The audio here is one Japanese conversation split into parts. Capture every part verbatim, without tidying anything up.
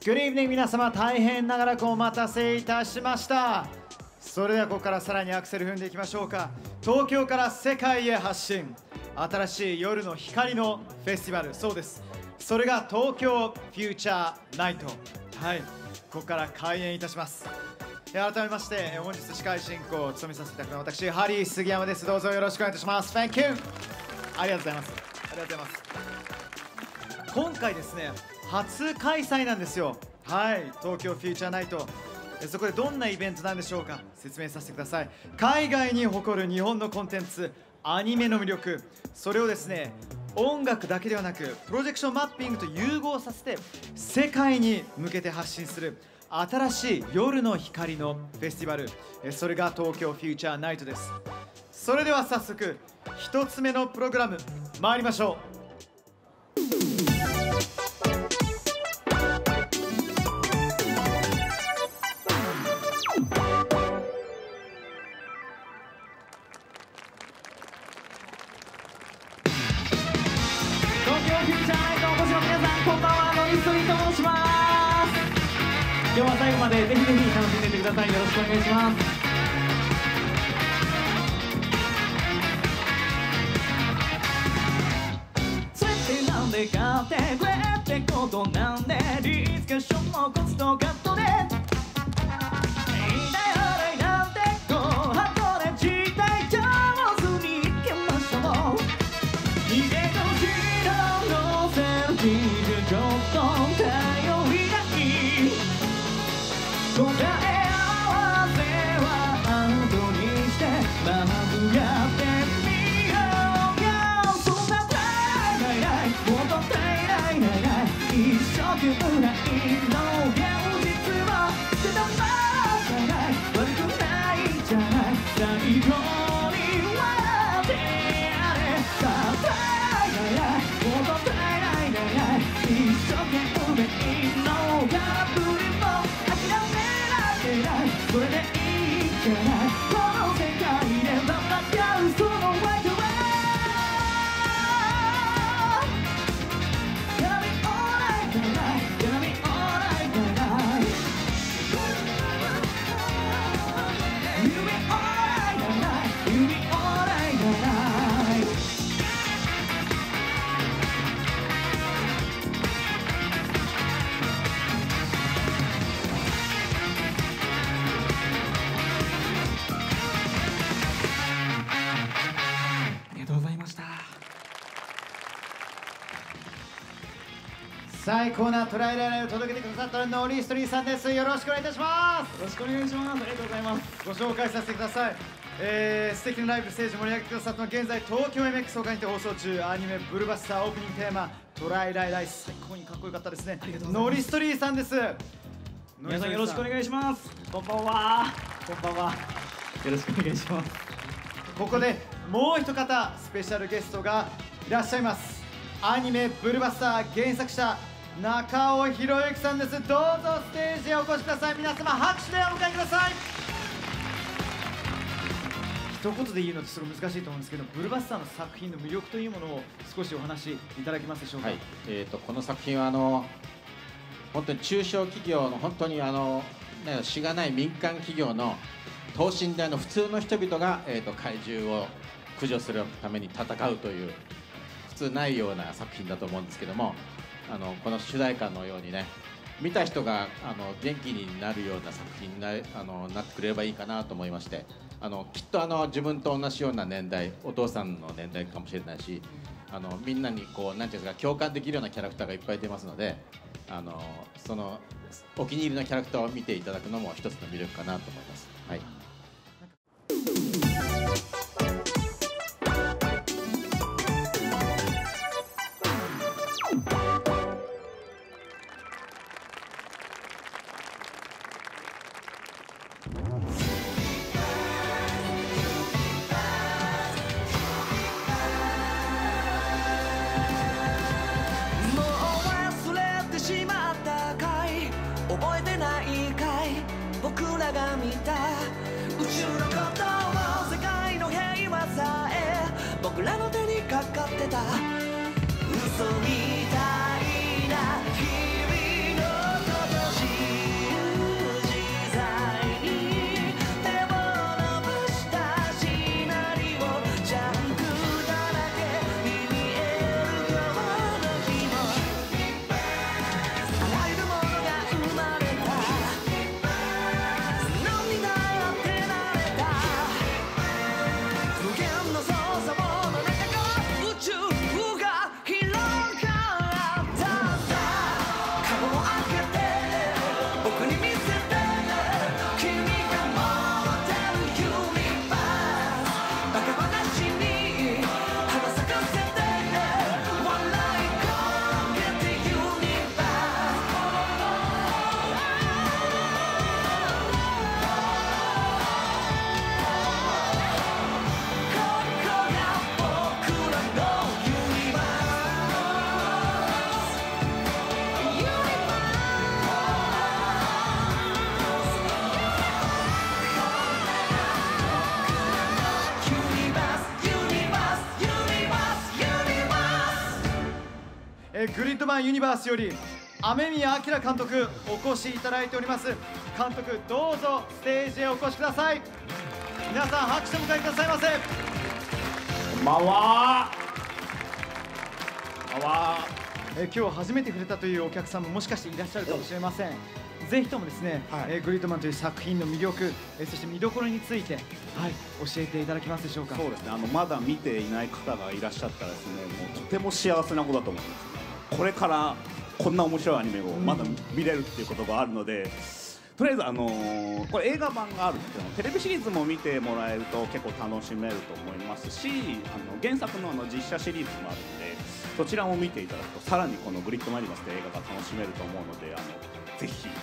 Good evening 皆様、大変長らくお待たせいたしました。それではここからさらにアクセル踏んでいきましょうか。東京から世界へ発信、新しい夜の光のフェスティバル、そうです、それが東京フューチャーナイト。はい、ここから開演いたします。改めまして本日司会進行を務めさせていただくのは私ハリー杉山です。どうぞよろしくお願いいたします。 Thank you。 ありがとうございます。ありがとうございます。今回ですね、初開催なんですよ。はい、東京フューチャーナイト。そこでどんなイベントなんでしょうか、説明させてください。海外に誇る日本のコンテンツ、アニメの魅力、それをですね、音楽だけではなくプロジェクションマッピングと融合させて世界に向けて発信する新しい夜の光のフェスティバル、それが東京フューチャーナイトです。それでは早速一つ目のプログラム参りましょう。 今日は最後までぜひぜひ楽しんでいってください。よろしくお願いします。ついてなんで買ってくれってことなんで、ディスカッションもコツとカットでいいんだよねなんてこう箱で自体上手にいけましょう。逃げ腰の乗せる基準ちょっと頼りない答え合わせは後にしてまずやってみようよ。そんな足りないないもっと足りないないない一生懸命ないの現実を捨てたままじゃない悪くないじゃない最後に笑ってやれ。さあ足りないないもっと足りないないない一生懸命のガブリもそれでいいんじゃない。この世界で戦うその相手は Gonna be alright tonight Gonna be alright tonight You'll be alright tonight You'll be alright tonight 最高なトライライライを届けてくださったノーリーストリーさんです。よろしくお願いいたします。 よろしくお願いします。ありがとうございます。 ご紹介させてください。えー、素敵なライブステージ盛り上げてくださったのは現在東京 エムエックス 他にて放送中アニメブルバスターオープニングテーマトライライライ、最高にかっこよかったですね。ノリストリーさんです。 皆さんよろしくお願いします。こんばんは。こんばんは。よろしくお願いします。 ここでもう一方スペシャルゲストがいらっしゃいます。アニメブルバスター原作者中尾博之さんです。どうぞステージへお越しください。皆様拍手でお迎えください。一言で言うのってすごい難しいと思うんですけど、ブルバスターの作品の魅力というものを少しお話しいただけますでしょうか。 はい、えーと、この作品はあの本当に中小企業の本当にあの、ね、しがない民間企業の等身大の普通の人々が、えーと、怪獣を駆除するために戦うという普通ないような作品だと思うんですけども、あのこの主題歌のようにね、見た人があの元気になるような作品になあのなってくれればいいかなと思いまして、あのきっとあの自分と同じような年代、お父さんの年代かもしれないし、あのみんなにこうなんていうんですか、共感できるようなキャラクターがいっぱい出ますので、あのそのお気に入りのキャラクターを見ていただくのも一つの魅力かなと思います。はい。 僕らが見た宇宙のことを世界の平和さえ僕らの手にかかってた嘘みたいな日々のことマンユニバースより雨宮明監督お越しいただいております。監督どうぞステージへお越しください。皆さん拍手をお迎えくださいませ。 こんばんは。こんばんは。 え今日初めて触れたというお客さんももしかしていらっしゃるかもしれません。ぜひともですね、はい、えー、グリッドマンという作品の魅力、えー、そして見どころについて、はい、教えていただけますでしょうか。 そうですね、あのまだ見ていない方がいらっしゃったらですね、もうとても幸せなことだと思うんです。これからこんな面白いアニメをまだ見れるっていうことがあるので、うん、とりあえず、あのー、これ映画版があるんですけども、テレビシリーズも見てもらえると結構楽しめると思いますし、あの原作のあの実写シリーズもあるので、そちらも見ていただくとさらにこのグリッドマンユニバースという映画が楽しめると思うので、あのぜひ。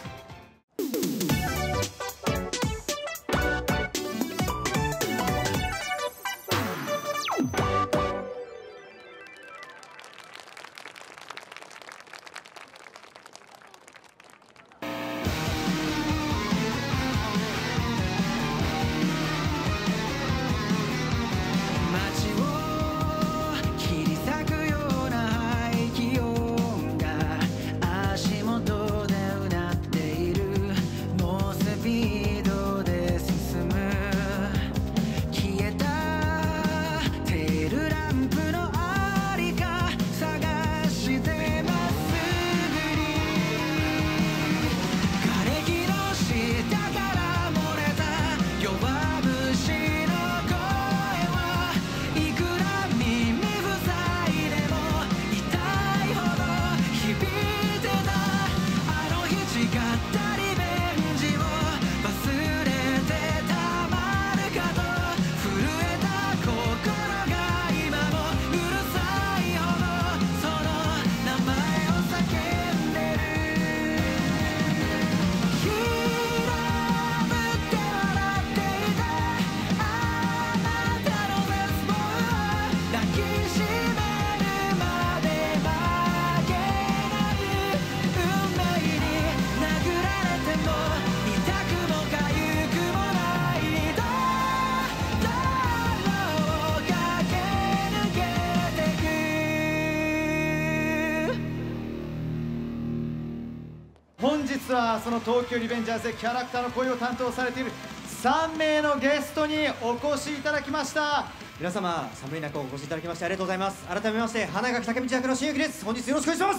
本日はその東京リベンジャーズでキャラクターの声を担当されているさんめいのゲストにお越しいただきました。 皆様寒い中お越しいただきましてありがとうございます。改めまして花垣武道役の新幸です。本日よろしくお願いします。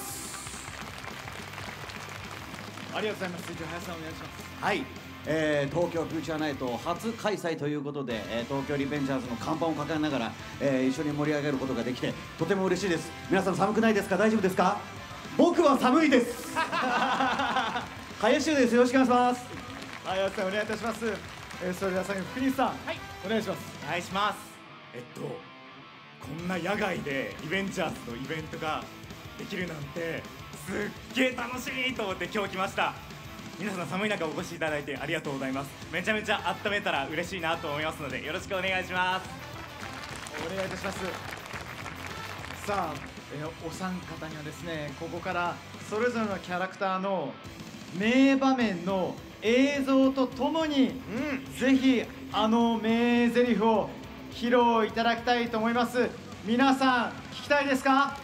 ありがとうございます。続いて林さんお願いします。 はい、えー、東京フューチャーナイト初開催ということで、えー、東京リベンジャーズの看板を抱えながら、えー、一緒に盛り上げることができてとても嬉しいです。皆さん寒くないですか？大丈夫ですか？僕は寒いです林修です。よろしくお願いします。 林さんお願いいたします。えー、それでは最後に福西さん、はい、お願いします。 お願いします。えっとこんな野外でリベンジャーズのイベントができるなんてすっげえ楽しみと思って今日来ました。皆さん寒い中お越しいただいてありがとうございます。めちゃめちゃ温めたら嬉しいなと思いますのでよろしくお願いします。 お願いいたします。さあ、えー、お三方にはですね、ここからそれぞれのキャラクターの名場面の映像とともに、うん、ぜひあの名台詞を披露いただきたいと思います。皆さん聞きたいですか？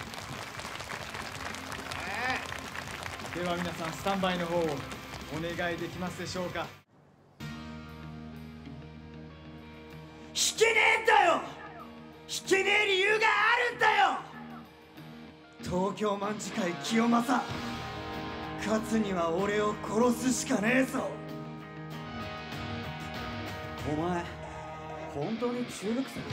えー、では皆さんスタンバイの方をお願いできますでしょうか。 引けねえんだよ。引けねえ理由があるんだよ。東京卍會清正、勝つには俺を殺すしかねえぞ。 お前本当に中学生？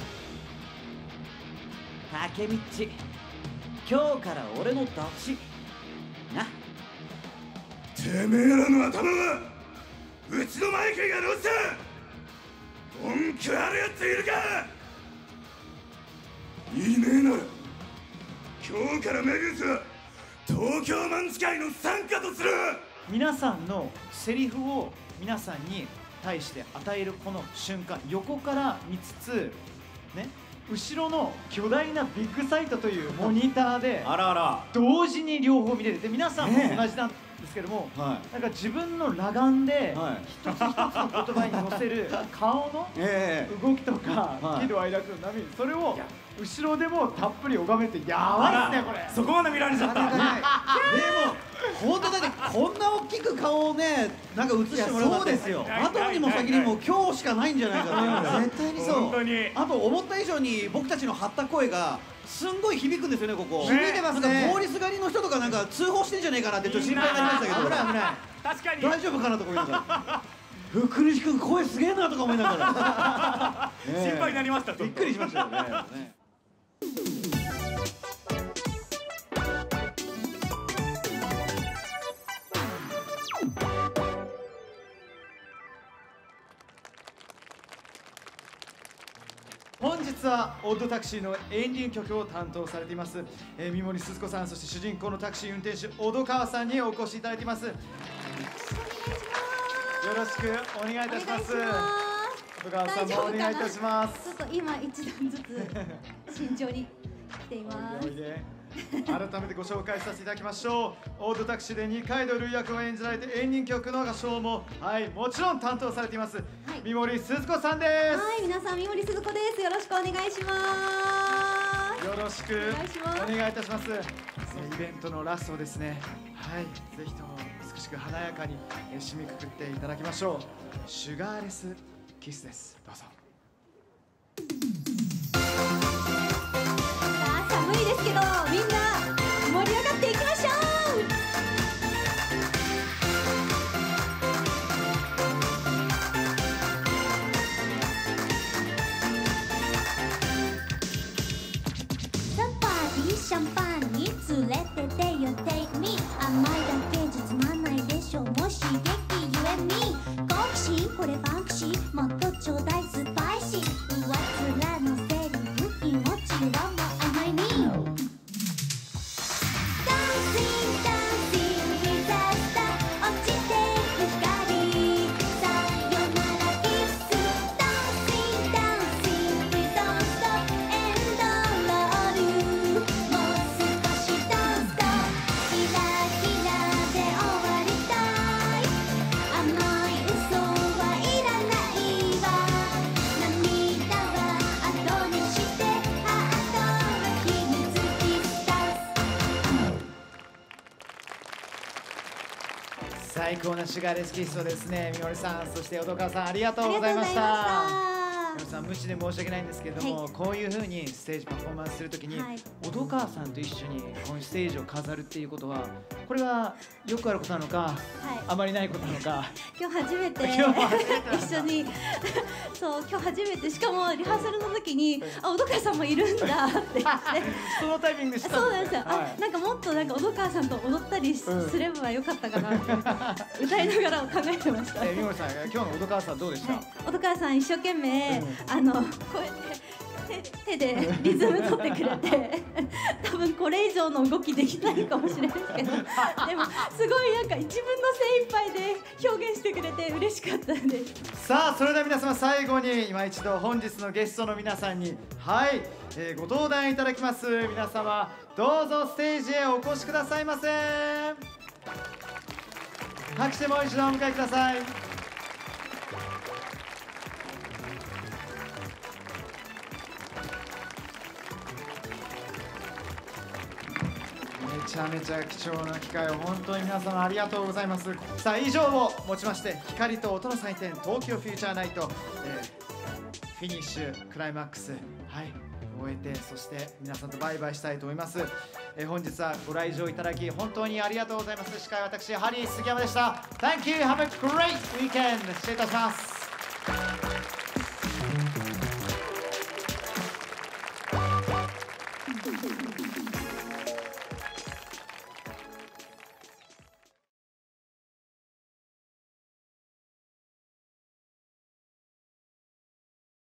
竹道、今日から俺のダチな。 てめえらの頭はうちのマイケがどうした？文句あるやついるか？いねえなら今日からメビウスは東京卍会の傘下とする。 皆さんのセリフを皆さんに対して与えるこの瞬間、横から見つつね、後ろの巨大なビッグサイトというモニターであらあら同時に両方見れる。で皆さんも同じなんですけども、 はい、 なんか自分の裸眼ではい一つ一つの言葉に乗せる顔の動きとか、 はい、 喜怒哀楽の波、それを後ろでもたっぷり拝めてやばいっすねこれ。 そこまで見られちゃった。 でも本当だってこんな大きく顔をねなんか映してもらうなんて、 そうですよ。 後にも先にも今日しかないんじゃないかっていうぐらい絶対にそう。 本当に。 あと思った以上に僕たちの張った声がすんごい響くんですよねここ。 響いてますね。 なんか通りすがりの人とかなんか通報してんじゃねえかなってちょっと心配になりましたけど。 危ない危ない。 確かに。 大丈夫かなとか思いながら。福西君声すげえなとか思いながら。 心配になりました。 びっくりしましたよね。 本日はオッドタクシーのエンディング曲を担当されています、えー、三森すず子さん、そして主人公のタクシー運転手小戸川さんにお越しいただいています。よろしくお願いいたします。小戸川さんもお願いいたします。 ちょっと今一段ずつ慎重に来ています。 おいでおいで改めてご紹介させていただきましょう。オードタクシーで二階堂瑠役を演じられてエンディング曲の合唱も、はい、もちろん担当されています、はい、三森すず子さんです。 はい、皆さん三森すず子です。よろしくお願いします。 よろしくお願いします。 お願いいたします。イベントのラストですね。はい、ぜひとも美しく華やかに締めくくっていただきましょう。シュガーレスキスです。どうぞ。 寒いですけどみんな盛り上がっていきましょう。 ザ・パーティーシャンパンに連れててよ Take me 甘いだけじゃつまんないでしょもう刺激 You and me 好奇心これバンクシーもっとちょうだいスパイシー上面のセリフにもちろんも甘いに最高なシュガーレスキスをですね、三森さん、そして小戸川さんありがとうございました。三森さん無知で申し訳ないんですけれども、はい、こういう風にステージパフォーマンスするときに、はい、小戸川さんと一緒にこのステージを飾るっていうことはこれはよくあることなのか、はい、あまりないことなのか。 今日初めて一緒にそう今日初めてしかもリハーサルの時にあ小戸川さんもいるんだって言ってそのタイミングで知ったんですよ。 そうなんですよ、はい、あなんかもっとなんか小戸川さんと踊ったり、うん、すればよかったかなって歌いながら考えてました。 えー、三森さん今日の小戸川さんどうでした？はい、 小戸川さん一生懸命、うん、あのこうやって手, 手でリズム取ってくれて多分これ以上の動きできないかもしれないですけどでもすごいなんか自分の精一杯で表現してくれて嬉しかったです。 さあそれでは皆様最後に今一度本日のゲストの皆さんにはい、えー、ご登壇いただきます。皆様どうぞステージへお越しくださいませ。拍手もう一度お迎えください。めちゃめちゃ貴重な機会を本当に皆様ありがとうございます。さあ以上をもちまして光と音の祭典東京フューチャーナイト、えー、フィニッシュクライマックスはい終えてそして皆さんとバイバイしたいと思います。えー、本日はご来場いただき本当にありがとうございます。司会は私ハリー杉山でした。 Thank you, have a great weekend。 失礼いたします。